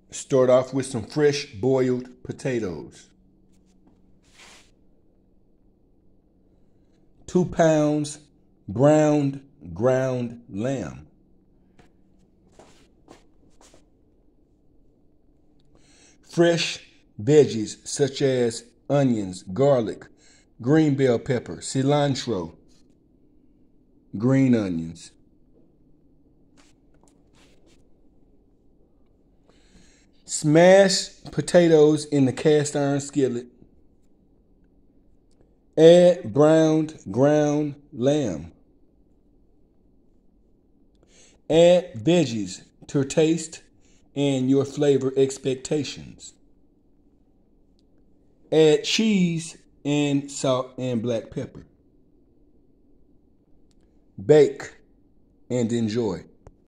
Start off with some fresh boiled potatoes. 2 pounds browned ground lamb. Fresh veggies such as onions, garlic, green bell pepper, cilantro, green onions. Smash potatoes in the cast iron skillet. Add browned ground lamb. Add veggies to taste and your flavor expectations. Add cheese and salt and black pepper. Bake and enjoy.